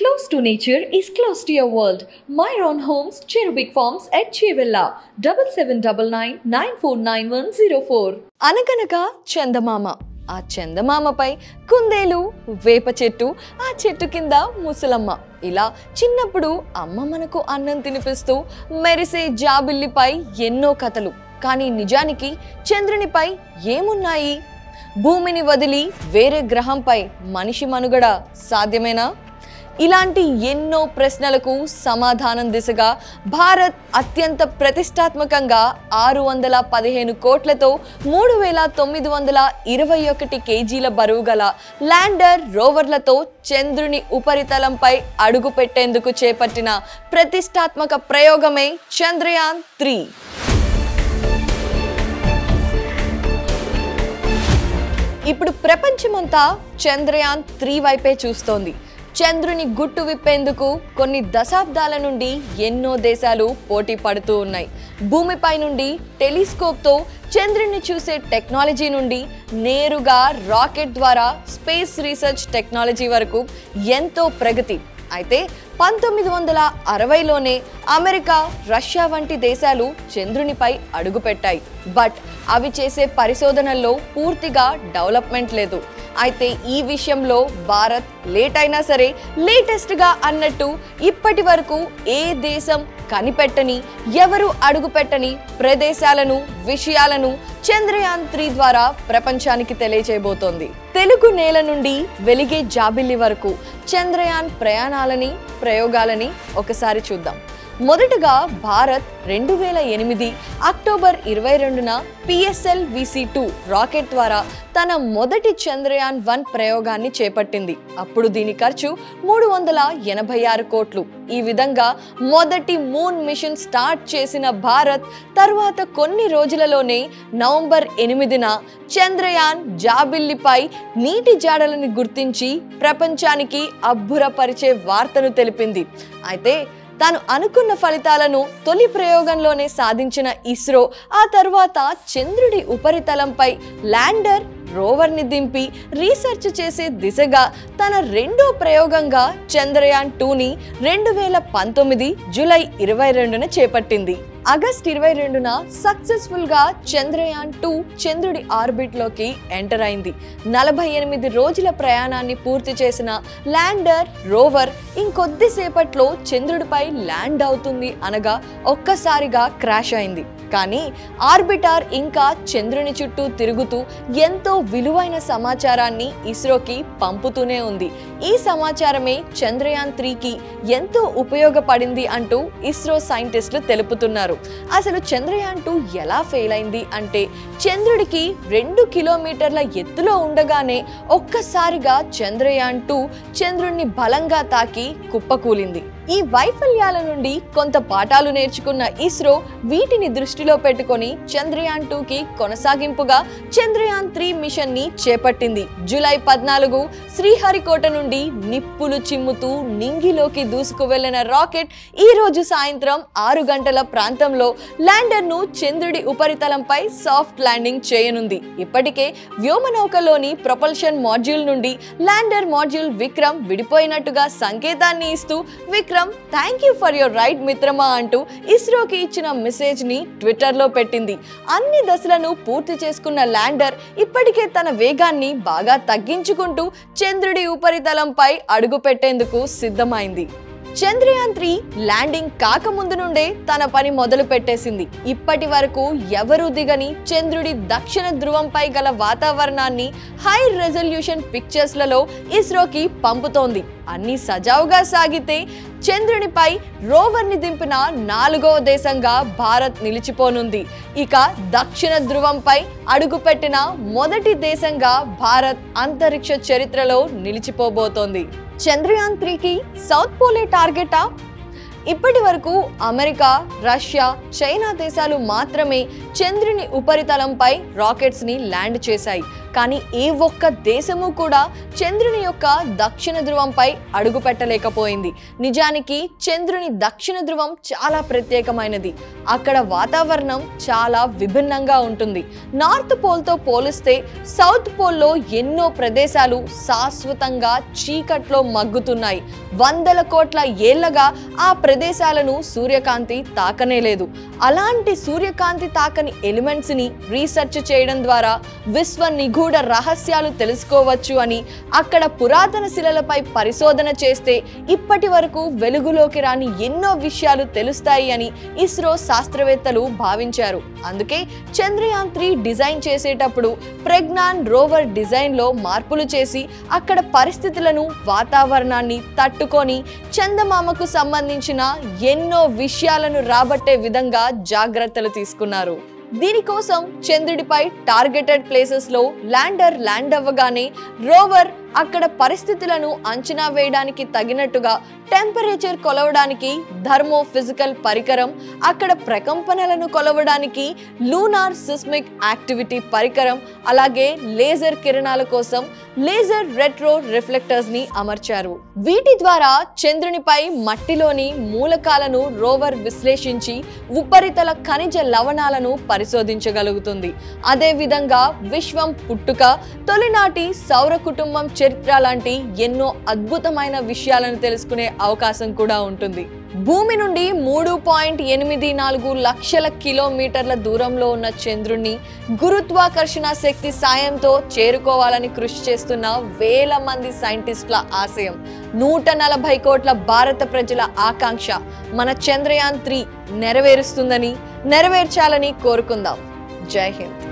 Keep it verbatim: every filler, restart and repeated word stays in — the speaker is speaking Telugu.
Close to nature is close to your world. Myron Homes, Cherubic Farms at Chevilla, seven seven nine nine, nine four nine one zero four. అనగనగా చందమామ, ఆ చందమామపై కుందేలు, వేప చెట్టు, ఆ చెట్టు కింద ముసలమ్మ. ఇలా చిన్నప్పుడు అమ్మ మనకు అన్నం తినిపిస్తూ మెరిసే జాబిల్లిపై ఎన్నో కథలు. కానీ నిజానికి చంద్రునిపై ఏమున్నాయి? భూమిని వదిలి వేరే గ్రహంపై మనిషి మనుగడ సాధ్యమేనా? ఇలాంటి ఎన్నో ప్రశ్నలకు సమాధానం దిశగా భారత్ అత్యంత ప్రతిష్టాత్మకంగా ఆరు వందల పదిహేను కోట్లతో మూడు వేల తొమ్మిది వందల ఇరవై ఒకటి కేజీల బరువు గల ల్యాండర్ రోవర్లతో చంద్రుని ఉపరితలంపై అడుగు పెట్టేందుకు చేపట్టిన ప్రతిష్టాత్మక ప్రయోగమే చంద్రయాన్ త్రీ. ఇప్పుడు ప్రపంచమంతా చంద్రయాన్ త్రీ వైపే చూస్తోంది. చంద్రుని గుట్టు విప్పేందుకు కొన్ని దశాబ్దాల నుండి ఎన్నో దేశాలు పోటీ పడుతూ ఉన్నాయి. భూమిపై నుండి టెలిస్కోప్తో చంద్రుని చూసే టెక్నాలజీ నుండి నేరుగా రాకెట్ ద్వారా స్పేస్ రీసెర్చ్ టెక్నాలజీ వరకు ఎంతో ప్రగతి. అయితే పంతొమ్మిది వందల అరవైలోనే అమెరికా, రష్యా వంటి దేశాలు చంద్రునిపై అడుగుపెట్టాయి. బట్ అవి చేసే పరిశోధనల్లో పూర్తిగా డెవలప్మెంట్ లేదు. అయితే ఈ విషయంలో భారత్ లేట్ అయినా సరే లేటెస్ట్గా అన్నట్టు ఇప్పటి వరకు ఏ దేశం కనిపెట్టని, ఎవరు అడుగుపెట్టని ప్రదేశాలను, విషయాలను చంద్రయాన్ త్రీ ద్వారా ప్రపంచానికి తెలియజేయబోతోంది. తెలుగు నేల నుండి వెలిగే జాబిల్లి వరకు చంద్రయాన్ ప్రయాణాలని, ప్రయోగాలని ఒకసారి చూద్దాం. మొదటగా భారత్ రెండు వేల ఎనిమిది అక్టోబర్ ఇరవై రెండున పిఎస్ఎల్ విసి టూ రాకెట్ ద్వారా తన మొదటి చంద్రయాన్ వన్ ప్రయోగాన్ని చేపట్టింది. అప్పుడు దీని ఖర్చు మూడు వందల ఎనభై ఆరు కోట్లు. ఈ విధంగా మొదటి మూన్ మిషన్ స్టార్ట్ చేసిన భారత్ తర్వాత కొన్ని రోజులలోనే నవంబర్ ఎనిమిదిన చంద్రయాన్ జాబిల్లిపై నీటి జాడలను గుర్తించి ప్రపంచానికి అబ్బురపరిచే వార్తను తెలిపింది. అయితే తాను అనుకున్న ఫలితాలను తొలి ప్రయోగంలోనే సాధించిన ఇస్రో ఆ తర్వాత చంద్రుడి ఉపరితలంపై ల్యాండర్, రోవర్ని దింపి రీసెర్చ్ చేసే దిశగా తన రెండో ప్రయోగంగా చంద్రయాన్ టూని రెండు వేల పంతొమ్మిది జూలై ఇరవై రెండున చేపట్టింది. ఆగస్ట్ ఇరవై రెండున సక్సెస్ఫుల్ గా చంద్రయాన్ టూ చంద్రుడి ఆర్బిట్ లోకి ఎంటర్ అయింది. నలభై ఎనిమిది రోజుల ప్రయాణాన్ని పూర్తి చేసిన ల్యాండర్, రోవర్ ఇంకొద్దిసేపట్లో చంద్రుడిపై ల్యాండ్ అవుతుంది అనగా ఒక్కసారిగా క్రాష్ అయింది. కానీ ఆర్బిటర్ ఇంకా చంద్రుని చుట్టూ తిరుగుతూ ఎంతో విలువైన సమాచారాన్ని ఇస్రోకి పంపుతూనే ఉంది. ఈ సమాచారమే చంద్రయాన్ త్రీకి ఎంతో ఉపయోగపడింది అంటూ ఇస్రో సైంటిస్టులు తెలుపుతున్నారు. అసలు చంద్రయాన్ టూ ఎలా ఫెయిల్ అయింది అంటే, చంద్రుడికి రెండు కిలోమీటర్ల ఎత్తులో ఉండగానే ఒక్కసారిగా చంద్రయాన్ టూ చంద్రుడిని బలంగా తాకి కుప్పకూలింది. ఈ వైఫల్యాల నుండి కొంత పాఠాలు నేర్చుకున్న ఇస్రో వీటిని దృష్టిలో పెట్టుకొని చంద్రయాన్ టూకి కొనసాగింపుగా చంద్రయాన్ త్రీ మిషన్ ని చేపట్టింది. జూలై పద్నాలుగు శ్రీహరికోట నుండి నిప్పులు చిమ్ముతూ నింగిలోకి దూసుకు వెళ్లిన రాకెట్ ఈ రోజు సాయంత్రం ఆరు గంటల ప్రాంతంలో ల్యాండర్ ను చంద్రుడి ఉపరితలంపై సాఫ్ట్ ల్యాండింగ్ చేయనుంది. ఇప్పటికే వ్యోమనౌకలోని ప్రొపల్షన్ మాడ్యూల్ నుండి ల్యాండర్ మాడ్యూల్ విక్రమ్ విడిపోయినట్టుగా సంకేతాన్ని ఇస్తూ Vikram thank you for your ride మిత్రమా అంటూ ఇస్రోకి ఇచ్చిన మెసేజ్ ని ట్విట్టర్ లో పెట్టింది. అన్ని దశలను పూర్తి చేసుకున్న ల్యాండర్ ఇప్పటికే తన వేగాన్ని బాగా తగ్గించుకుంటూ చంద్రుడి ఉపరితలంపై అడుగు పెట్టేందుకు సిద్ధమైంది. చంద్రయాన్ త్రీ ల్యాండింగ్ కాకముందు నుండే తన పని మొదలు పెట్టేసింది. ఇప్పటి వరకు ఎవరూ దిగని చంద్రుడి దక్షిణ ధ్రువంపై గల వాతావరణాన్ని హై రెజల్యూషన్ పిక్చర్స్లలో ఇస్రోకి పంపుతోంది. అన్ని సజావుగా సాగితే చంద్రునిపై రోవర్ని దింపిన నాలుగవ దేశంగా భారత్ నిలిచిపోనుంది. ఇక దక్షిణ ధ్రువంపై అడుగుపెట్టిన మొదటి దేశంగా భారత్ అంతరిక్ష చరిత్రలో నిలిచిపోబోతోంది. చంద్రయాన్ త్రీకి సౌత్ పోలే టార్గెటా? ఇప్పటి వరకు అమెరికా, రష్యా, చైనా దేశాలు మాత్రమే చంద్రుని ఉపరితలంపై రాకెట్స్ ని ల్యాండ్ చేశాయి. కానీ ఏ ఒక్క దేశము కూడా చంద్రుని యొక్క దక్షిణ ధ్రువంపై అడుగు పెట్టలేకపోయింది. నిజానికి చంద్రుని దక్షిణ ధ్రువం చాలా ప్రత్యేకమైనది. అక్కడ వాతావరణం చాలా విభిన్నంగా ఉంటుంది. నార్త్ పోల్తో పోలిస్తే సౌత్ పోల్లో ఎన్నో ప్రదేశాలు శాశ్వతంగా చీకట్లో మగ్గుతున్నాయి. వందల కోట్ల ఏళ్లగా ఆ ప్రదేశాలను సూర్యకాంతి తాకనే లేదు. అలాంటి సూర్యకాంతి తాకని ఎలిమెంట్స్ ని రీసెర్చ్ చేయడం ద్వారా విశ్వ నిగూఢ రహస్యాలు తెలుసుకోవచ్చు అని, అక్కడ పురాతన శిలలపై పరిశోధన చేస్తే ఇప్పటి వరకు వెలుగులోకి రాని ఎన్నో విషయాలు తెలుస్తాయి అని ఇస్రో శాస్త్రవేత్తలు భావించారు. అందుకే చంద్రయాన్ త్రీ డిజైన్ చేసేటప్పుడు ప్రజ్ఞాన్ రోవర్ డిజైన్ లో మార్పులు చేసి అక్కడ పరిస్థితులను, వాతావరణాన్ని తట్టుకొని చందమామకు సంబంధించిన ఎన్నో విషయాలను రాబట్టే విధంగా జాగ్రత్తలు తీసుకున్నారు. దీనికోసం చంద్రుడిపై టార్గెటెడ్ ప్లేసెస్ లో ల్యాండర్ ల్యాండ్ అవ్వగానే రోవర్ అక్కడ పరిస్థితులను అంచనా వేయడానికి తగినట్టుగా టెంపరేచర్ కొలవడానికి థర్మో ఫిజికల్ పరికరం, అక్కడ ప్రకంపనలను కొలవడానికి లూనార్ సిస్మిక్ యాక్టివిటీ పరికరం, అలాగే లేజర్ కిరణాల కోసం లేజర్ రెట్రో రిఫ్లెక్టర్స్ ని అమర్చారు. వీటి ద్వారా చంద్రునిపై మట్టిలోని మూలకాలను రోవర్ విశ్లేషించి ఉపరితల ఖనిజ లవణాలను పరిశోధించగలుగుతుంది. అదే విధంగా విశ్వం పుట్టుక, తొలినాటి సౌర కుటుంబం చరిత్ర లాంటి ఎన్నో అద్భుతమైన విషయాలను తెలుసుకునే అవకాశం కూడా ఉంటుంది. భూమి నుండి మూడు పాయింట్ ఎనిమిది నాలుగు లక్షల కిలోమీటర్ల దూరంలో ఉన్న చంద్రుణ్ణి గురుత్వాకర్షణ శక్తి సాయంతో చేరుకోవాలని కృషి చేస్తున్న వేల మంది సైంటిస్టుల ఆశయం, నూట నలభై కోట్ల భారత ప్రజల ఆకాంక్ష మన చంద్రయాన్ త్రీ నెరవేరుస్తుందని, నెరవేర్చాలని కోరుకుందాం. జై హింద్.